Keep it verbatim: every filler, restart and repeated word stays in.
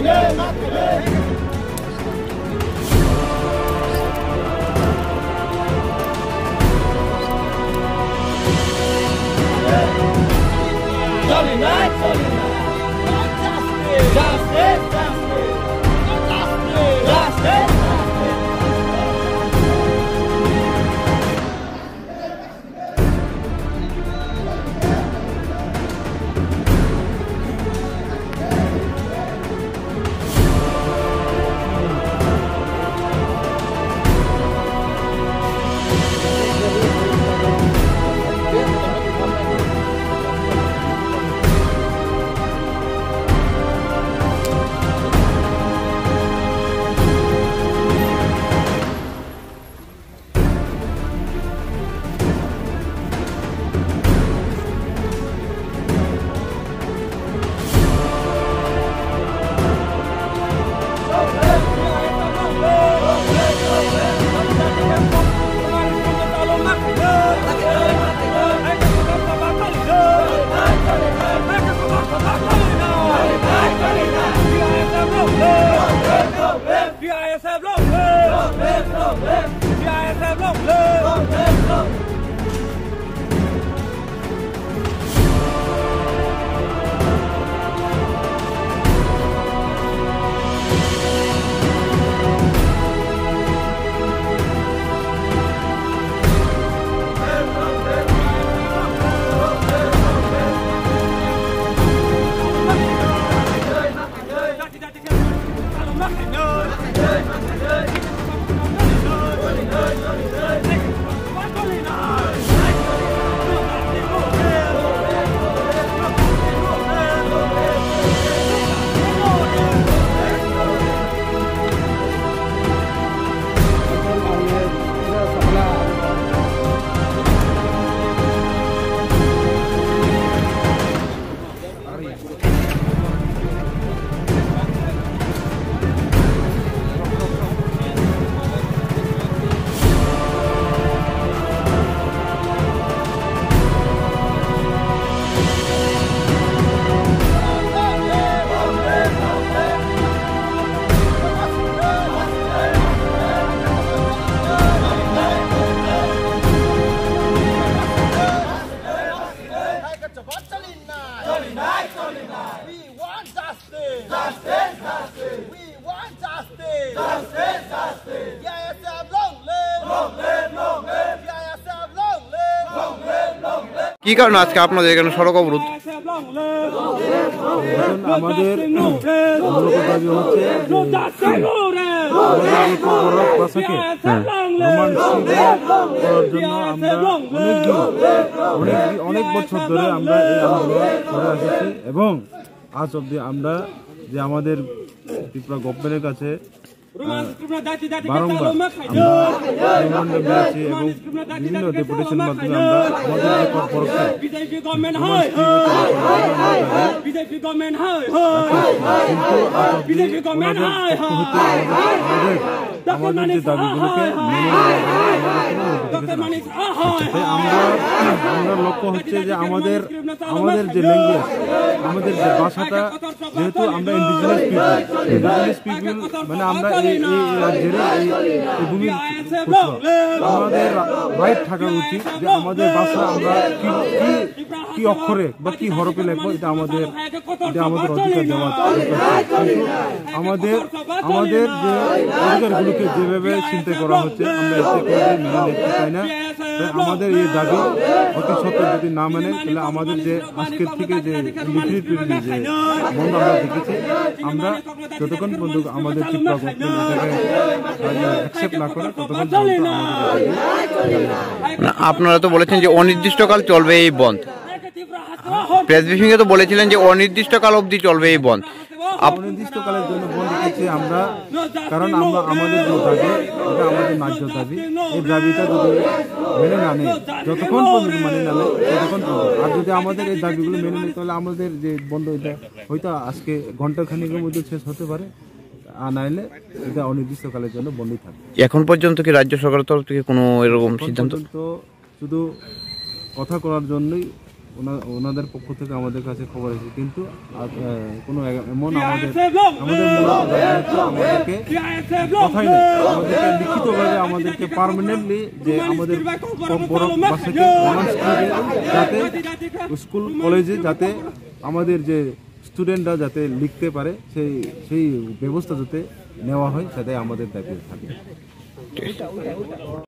কি কারণে আজকে আপনাদের এখানে সড়ক অবরোধ? আমাদের দাবি হচ্ছে অনেক বছর ধরে আমরা এই আন্দোলন করে আসছি এবং আজ অব্দি আমরা যে আমাদের ত্রিপুরা গভর্নমেন্টের কাছে বারংবার আমরা পেয়েছি এবং বিভিন্ন ডেপুটেশনের মাধ্যমে আমরা আমাদের যে কর্পোরেশন আমাদের যে দাবিগুলোকে আমরা আমরা লক্ষ্য হচ্ছে যে আমাদের আমাদের যে ল্যাঙ্গুয়েজ আমাদের যে ভাষাটা যেহেতু আমরা ইন্ডিজিনাস পিপল ইন্ডিজিনাস পিপল মানে আমরা এই রাজ্যের এই ভূমির আমাদের রাইট থাকা উচিত যে আমাদের ভাষা আমরা কি কি অক্ষরে বা কি হরফে লিখবো এটা আমাদের এটা আমাদের অধিকার দেওয়া কিন্তু আমাদের আমাদের যে অধিকারগুলোকে যেভাবে চিন্তা করা হচ্ছে আমরা এতে করে মেনে নিতে চাই না। আমাদের এই দাবি অতি সত্ত্বর যদি না মানে তাহলে আমাদের যে আজকের থেকে যে লিখিত পিরিয়ড যে বন্ধ আমরা দেখেছি আমরা যতক্ষণ পর্যন্ত আমাদের ত্রিপুরা গভর্নমেন্ট এটাকে অ্যাকসেপ্ট না করে ততক্ষণ আপনারা তো বলেছেন যে অনির্দিষ্টকাল চলবে এই বন্ধ, প্রেস ব্রিফিং এ তো বলেছিলেন যে অনির্দিষ্টকাল অবধি চলবে এই বন্ধ। অনির্দিষ্টকালের জন্য বন্ধ রেখেছি আমরা কারণ আমরা আমাদের যে দাবি এটা আমাদের ন্যায্য দাবি, এই দাবিটা যদি মেনে না নেয় যতক্ষণ পর্যন্ত মানে না নেয় ততক্ষণ পর্যন্ত আর যদি আমাদের এই দাবিগুলো মেনে নেয় তাহলে আমাদের যে বন্ধ এটা হয়তো আজকে ঘন্টা খানিকের মধ্যে শেষ হতে পারে আর নাইলে এটা অনির্দিষ্টকালের জন্য বন্ধই থাকবে। এখন পর্যন্ত কি রাজ্য সরকারের তরফ থেকে কোনো এরকম সিদ্ধান্ত? তো শুধু কথা করার জন্যই ওনা- ওনাদের পক্ষ থেকে আমাদের কাছে খবর এসেছে, কিন্তু আ- আহ, কোনো এ- এমন আমাদের আমাদের মূলত রাজনীতি আমাদেরকে কথাই নেই, আমাদেরকে লিখিতভাবে আমাদেরকে পার্মানেন্টলি যে আমাদের বড় বাসাকে রোমান স্কুলে যাতে স্কুল কলেজে যাতে আমাদের যে স্টুডেন্টরা যাতে লিখতে পারে সেই সেই ব্যবস্থা যাতে নেওয়া হয়, সেটাই আমাদের দাবি থাকে।